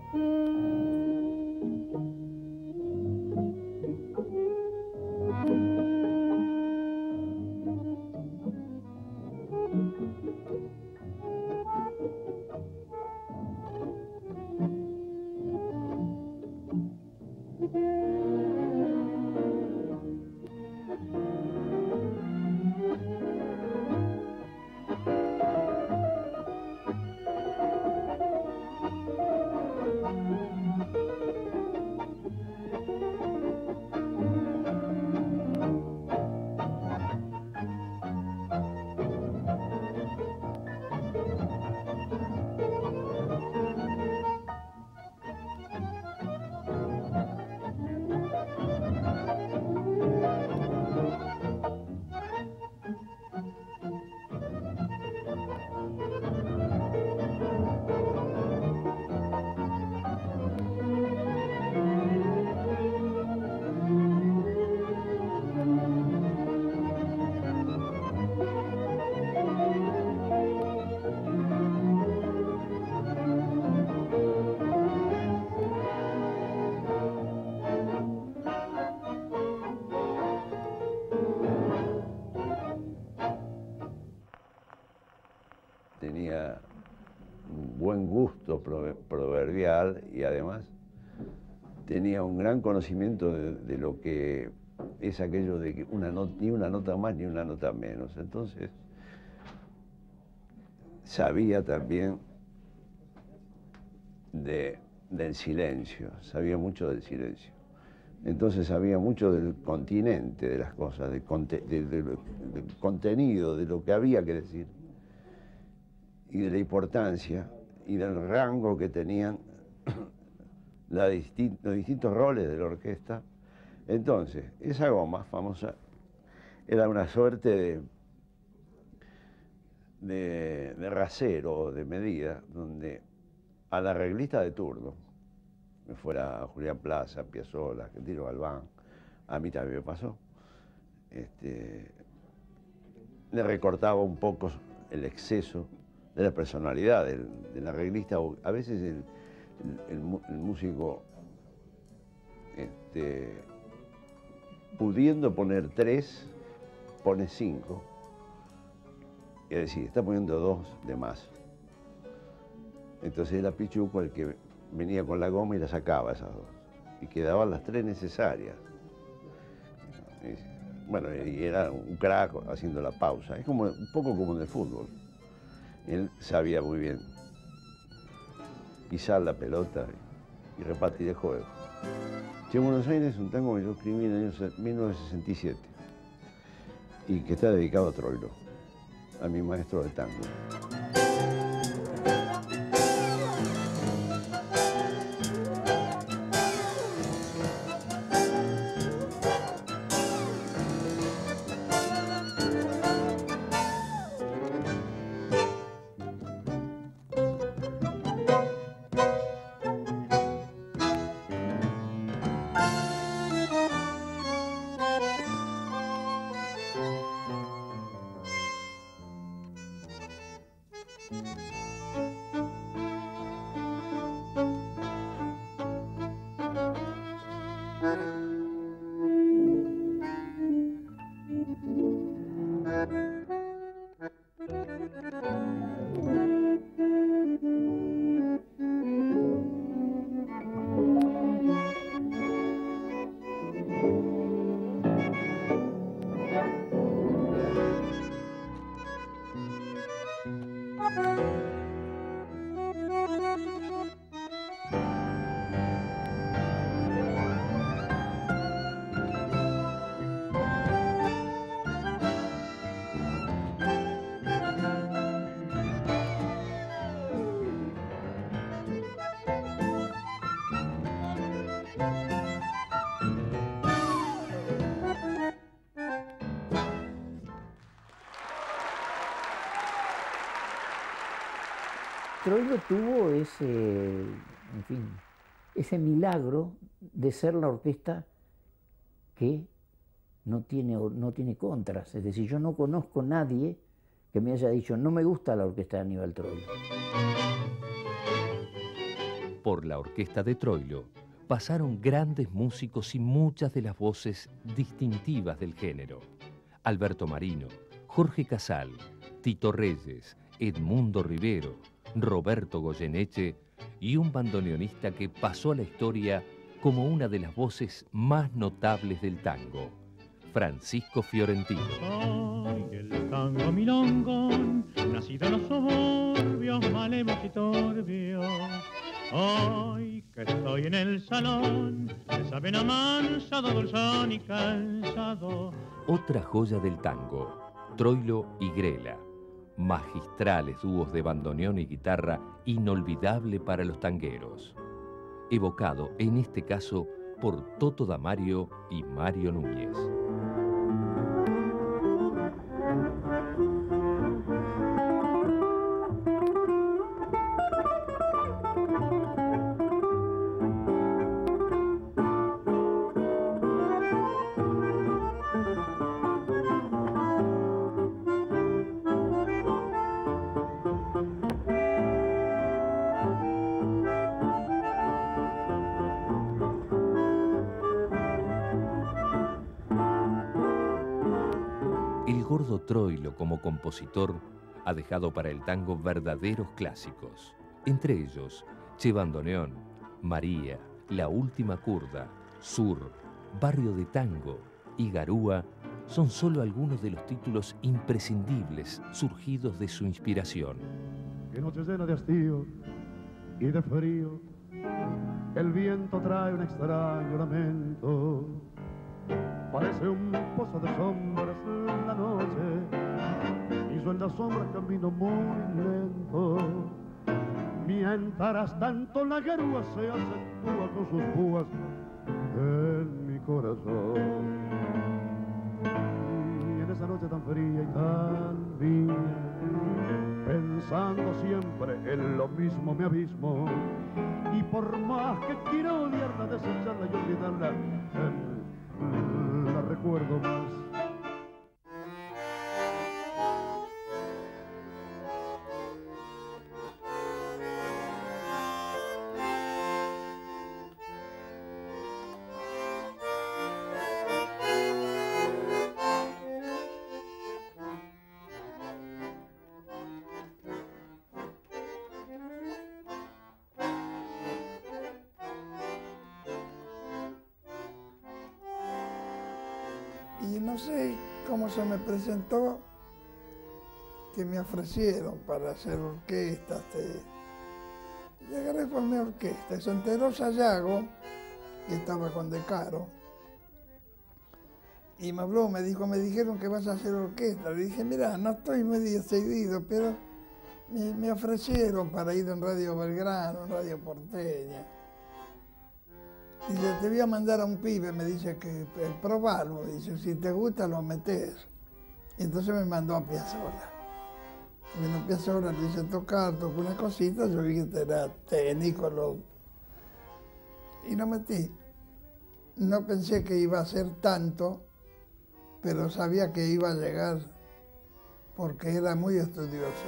buen gusto proverbial y además tenía un gran conocimiento de, de lo que es aquello de que una no, ni una nota más ni una nota menos. Entonces, sabía también de, del silencio, sabía mucho del silencio. Entonces sabía mucho del continente de las cosas, del, conte, de, de, de, del contenido, de lo que había que decir, y de la importancia y del rango que tenían la distin, los distintos roles de la orquesta. Entonces, esa goma famosa era una suerte de, de, de rasero, de medida, donde al arreglista de turno, me fuera Julián Plaza, Piazzolla, Argentino Galván, a mí también me pasó, este, le recortaba un poco el exceso de la personalidad del, del arreglista. A veces el, el, el, el músico, este, pudiendo poner tres, pone cinco, es decir, está poniendo dos de más. Entonces era Pichuco el que venía con la goma y la sacaba esas dos. Y quedaban las tres necesarias. Y, bueno, y era un crack haciendo la pausa. Es como, un poco como en el fútbol. Él sabía muy bien pisar la pelota y, y repartir el juego. Che Buenos Aires es un tango que yo escribí en el año mil novecientos sesenta y siete y que está dedicado a Troilo, a mi maestro de tango. Troilo tuvo ese, en fin, ese milagro de ser la orquesta que no tiene, no tiene contras. Es decir, yo no conozco a nadie que me haya dicho, no me gusta la orquesta de Aníbal Troilo. Por la orquesta de Troilo pasaron grandes músicos y muchas de las voces distintivas del género. Alberto Marino, Jorge Casal, Tito Reyes, Edmundo Rivero, Roberto Goyeneche y un bandoneonista que pasó a la historia como una de las voces más notables del tango, Francisco Fiorentino. Soy el tango milongón, nacido en los suburbios malevos y turbios. Hoy que estoy en el salón, me saben amansado, dulzón y cansado. Otra joya del tango, Troilo y Grela. Magistrales dúos de bandoneón y guitarra, inolvidable para los tangueros. Evocado, en este caso, por Toto Damario y Mario Núñez. Troilo, como compositor, ha dejado para el tango verdaderos clásicos. Entre ellos, Che Bandoneón, María, La Última Kurda, Sur, Barrio de Tango y Garúa son solo algunos de los títulos imprescindibles surgidos de su inspiración. Qué noche llena de hastío y de frío, el viento trae un extraño lamento. Parece un pozo de sombras en la noche, y yo en la sombra camino muy lento. Mientras tanto la garúa se acentúa con sus púas en mi corazón. Y en esa noche tan fría y tan mía, pensando siempre en lo mismo me abismo, y por más que quiero odiarla, desecharla y olvidarla, eh, la recuerdo más. Y no sé cómo se me presentó que me ofrecieron para hacer orquesta. Este, y agarré por mi orquesta. Se enteró Sayago, que estaba con De Caro, y me habló, me dijo, me dijeron que vas a hacer orquesta. Le dije, mira, no estoy muy decidido, pero me, me ofrecieron para ir en Radio Belgrano, en Radio Porteña. Dice, te voy a mandar a un pibe, me dice que eh, probalo, dice, si te gusta lo metes. Y entonces me mandó a Piazzolla. Vino Piazzolla, le dice, tocar, tocó una cosita, yo vi que era técnico, lo... y lo metí. No pensé que iba a ser tanto, pero sabía que iba a llegar porque era muy estudioso.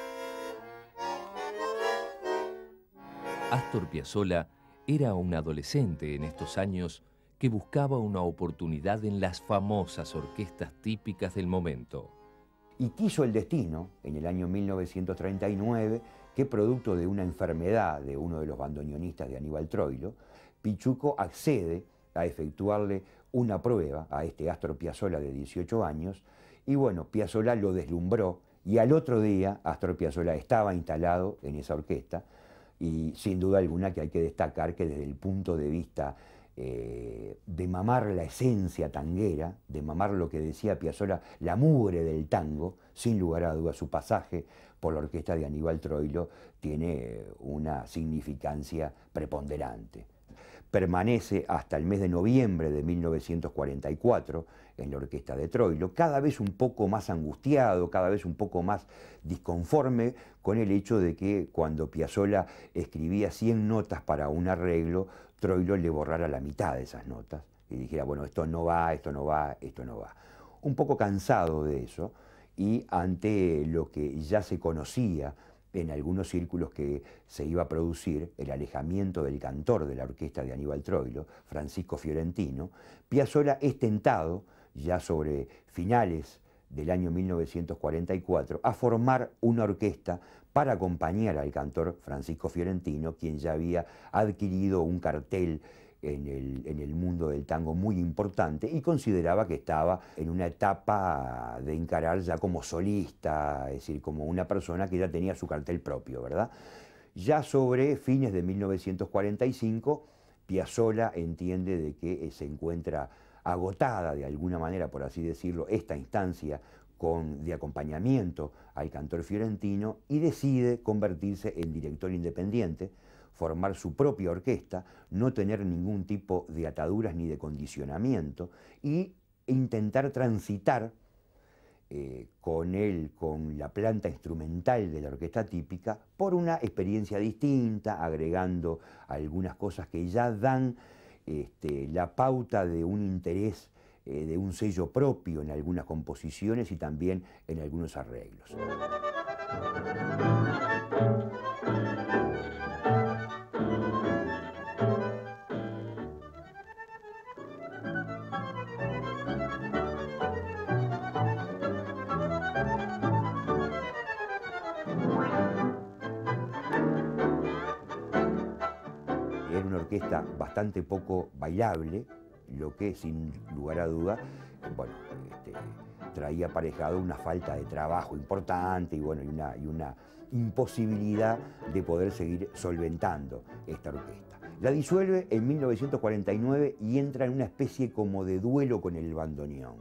Astor Piazzolla era un adolescente en estos años que buscaba una oportunidad en las famosas orquestas típicas del momento. Y quiso el destino, en el año mil novecientos treinta y nueve, que producto de una enfermedad de uno de los bandoneonistas de Aníbal Troilo, Pichuco accede a efectuarle una prueba a este Astor Piazzolla de dieciocho años, y bueno, Piazzolla lo deslumbró, y al otro día Astor Piazzolla estaba instalado en esa orquesta, y sin duda alguna que hay que destacar que desde el punto de vista eh, de mamar la esencia tanguera, de mamar lo que decía Piazzolla, la mugre del tango, sin lugar a dudas su pasaje por la orquesta de Aníbal Troilo tiene una significancia preponderante. Permanece hasta el mes de noviembre de mil novecientos cuarenta y cuatro en la orquesta de Troilo, cada vez un poco más angustiado, cada vez un poco más disconforme con el hecho de que cuando Piazzolla escribía cien notas para un arreglo, Troilo le borrara la mitad de esas notas y dijera, bueno, esto no va, esto no va, esto no va. Un poco cansado de eso y ante lo que ya se conocía en algunos círculos que se iba a producir, el alejamiento del cantor de la orquesta de Aníbal Troilo, Francisco Fiorentino, Piazzolla es tentado, ya sobre finales del año mil novecientos cuarenta y cuatro, a formar una orquesta para acompañar al cantor Francisco Fiorentino, quien ya había adquirido un cartel en el, en el mundo del tango muy importante y consideraba que estaba en una etapa de encarar ya como solista, es decir, como una persona que ya tenía su cartel propio, ¿verdad? Ya sobre fines de mil novecientos cuarenta y cinco, Piazzolla entiende de que se encuentra agotada de alguna manera, por así decirlo, esta instancia con, de acompañamiento al cantor fiorentino y decide convertirse en director independiente, formar su propia orquesta, no tener ningún tipo de ataduras ni de condicionamiento y intentar transitar eh, con él, con la planta instrumental de la orquesta típica, por una experiencia distinta, agregando algunas cosas que ya dan este, la pauta de un interés, eh, de un sello propio en algunas composiciones y también en algunos arreglos. orquesta bastante poco bailable, lo que sin lugar a duda, bueno, este, traía aparejado una falta de trabajo importante y, bueno, y, una, y una imposibilidad de poder seguir solventando esta orquesta. La disuelve en mil novecientos cuarenta y nueve y entra en una especie como de duelo con el bandoneón.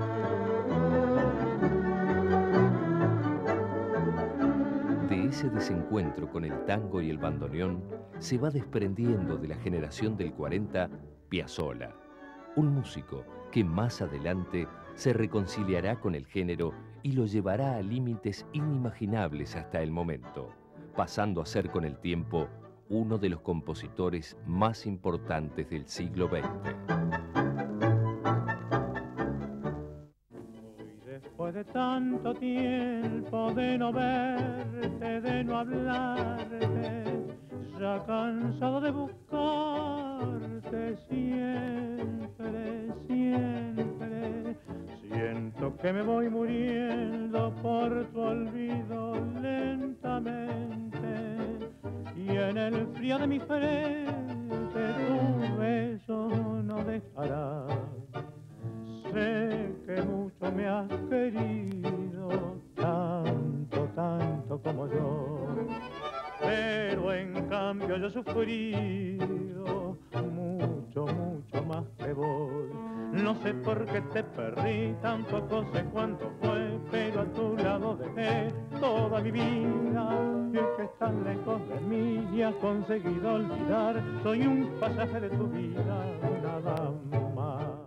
De ese desencuentro con el tango y el bandoneón se va desprendiendo de la generación del cuarenta Piazzolla, un músico que más adelante se reconciliará con el género y lo llevará a límites inimaginables hasta el momento, pasando a ser con el tiempo uno de los compositores más importantes del siglo veinte. Después de tanto tiempo de no verte, de no hablarte, ya cansado de buscarte siempre, siempre, siento que me voy muriendo por tu olvido lentamente, y en el frío de mi frente tu beso no dejará. Sé que mucho me has querido, tanto, tanto como yo, pero en cambio yo he sufrido mucho, mucho más que vos. No sé por qué te perdí, tampoco sé cuánto fue, pero a tu lado dejé toda mi vida. Y es que estás lejos de mí y has conseguido olvidar, soy un pasaje de tu vida, nada más.